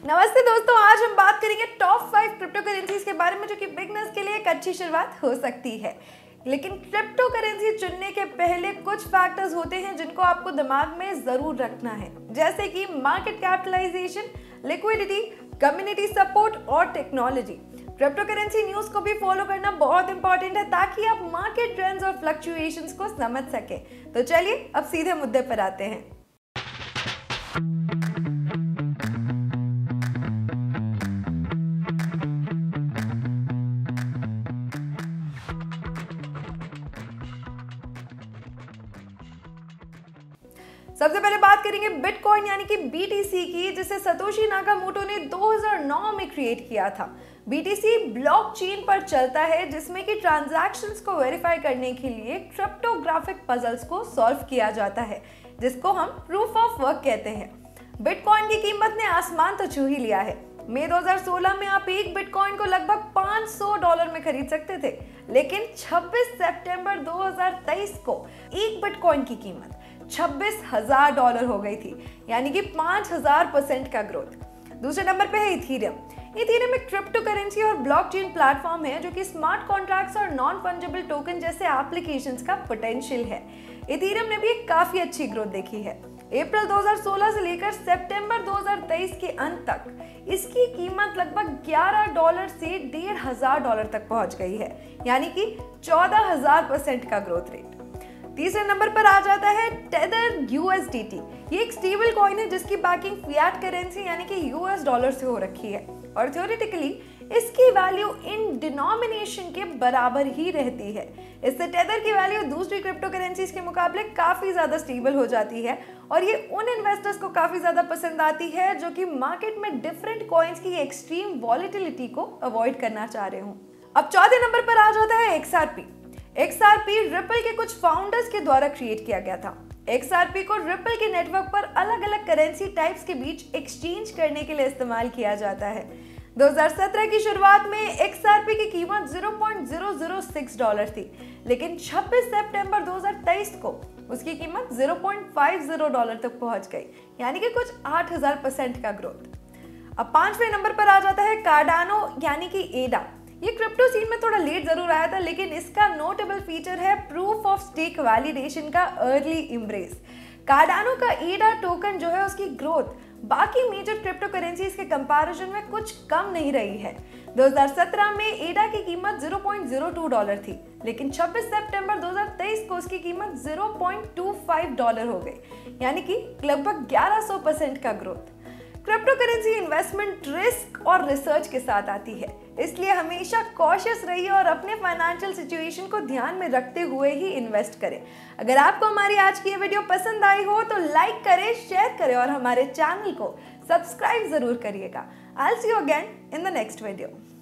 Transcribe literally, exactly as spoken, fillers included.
नमस्ते दोस्तों, आज हम बात करेंगे टॉप फाइव क्रिप्टो करेंसीज के बारे में जो कि बिगनर्स के लिए एक अच्छी शुरुआत हो सकती है। लेकिन क्रिप्टो करेंसी चुनने के पहले कुछ फैक्टर्स होते हैं जिनको आपको दिमाग में जरूर रखना है, जैसे कि market capitalisation, liquidity, community support और टेक्नोलॉजी। क्रिप्टो करेंसी न्यूज को भी फॉलो करना बहुत इंपॉर्टेंट है ताकि आप मार्केट ट्रेंड्स और फ्लक्चुएशंस को समझ सके। तो चलिए अब सीधे मुद्दे पर आते हैं। सबसे पहले बात करेंगे बिटकॉइन यानी कि बीटीसी की, जिसे सतोशी नाकामोटो ने दो हज़ार नौ में क्रिएट किया था। बीटीसी ब्लॉकचेन पर चलता है जिसमें कि ट्रांजैक्शंस को वेरीफाई करने के लिए क्रिप्टोग्राफिक पजल्स को सॉल्व किया जाता है, जिसको हम प्रूफ ऑफ वर्क कहते हैं। बिटकॉइन की कीमत ने आसमान तो छू ही लिया है। मई दो हज़ार सोलह में आप एक बिटकॉइन को लगभग पाँच सौ डॉलर में खरीद सकते थे, लेकिन छब्बीस सितंबर दो हज़ार तेईस को एक बिटकॉइन की कीमत छब्बीस हजार डॉलर हो गई थी, यानी कि पाँच हज़ार परसेंट का ग्रोथ। दूसरे नंबर पे है इथेरियम। इथेरियम एक क्रिप्टो करेंसी और ब्लॉकचेन प्लेटफॉर्म है जो कि स्मार्ट कॉन्ट्रैक्ट्स और नॉन फंजिबल टोकन जैसे एप्लीकेशंस का पोटेंशियल है। इथेरियम ने भी एक काफी अच्छी ग्रोथ देखी है। अप्रैल दो हज़ार सोलह से लेकर सितंबर दो हज़ार तेईस के अंत तक इसकी कीमत लगभग ग्यारह डॉलर से डेढ़ हजार डॉलर तक पहुंच गई है, यानी कि चौदह हजार परसेंट का ग्रोथ रेट। तीसरे नंबर पर आ जाता है टेदर यूएसडीटी। ये एक स्टेबल कॉइन है जिसकी बैकिंग फिएट करेंसी यानी कि यूएस डॉलर से हो रखी है और थ्योरेटिकली इसकी वैल्यू इन डिनोमिनेशन के बराबर ही रहती है। इससे टेदर की वैल्यू दूसरी क्रिप्टो करेंसीज के मुकाबले काफी ज्यादा स्टेबल हो जाती है और ये उन इन्वेस्टर्स को काफी ज्यादा पसंद आती है जो कि मार्केट में डिफरेंट कॉइन्स की एक्सट्रीम वॉलेटिलिटी को अवॉइड करना चाह रहे हो। अब चौथे नंबर पर आ जाता है एक्सआरपी। एक्सआरपी रिपल के कुछ फाउंडर्स के द्वारा क्रिएट किया गया था। एक्सआरपी को रिपल के नेटवर्क पर अलग अलग करेंसी टाइप्स के बीच एक्सचेंज करने के लिए इस्तेमाल किया जाता है। दो हज़ार सत्रह की शुरुआत में एक्सआरपी की कीमत zero point zero zero six dollar थी, लेकिन छब्बीस सितंबर दो हज़ार तेईस को उसकी कीमत zero point five zero dollar तक पहुंच गई, यानी कि कुछ आठ हज़ार परसेंट का ग्रोथ। अब पांचवें नंबर पर आ जाता है कार्डानो यानी कि एडा। ये क्रिप्टो सीन में थोड़ा लेट जरूर आया था, लेकिन इसका नोटेबल फीचर है प्रूफ ऑफ स्टेक वैलिडेशन का अर्ली एम्ब्रेस। कार्डानो का एडा टोकन जो है उसकी ग्रोथ बाकी मेजर क्रिप्टो करेंसीज के कंपैरिजन में कुछ कम नहीं रही है। दो हज़ार सत्रह में एडा की कीमत zero point zero two dollar थी, लेकिन छब्बीस सितंबर दो हज़ार तेईस को उसकी कीमत zero point two five dollar हो गई, यानी कि लगभग ग्यारह सौ परसेंट का growth. Crypto currency investment risk और रिसर्च के साथ आती है, इसलिए हमेशा कॉशियस रहिए और अपने फाइनेंशियल सिचुएशन को ध्यान में रखते हुए ही इन्वेस्ट करें। अगर आपको हमारी आज की ये वीडियो पसंद आई हो तो लाइक करें, शेयर करें और हमारे चैनल को सब्सक्राइब जरूर करिएगा। I will see you again in the next video.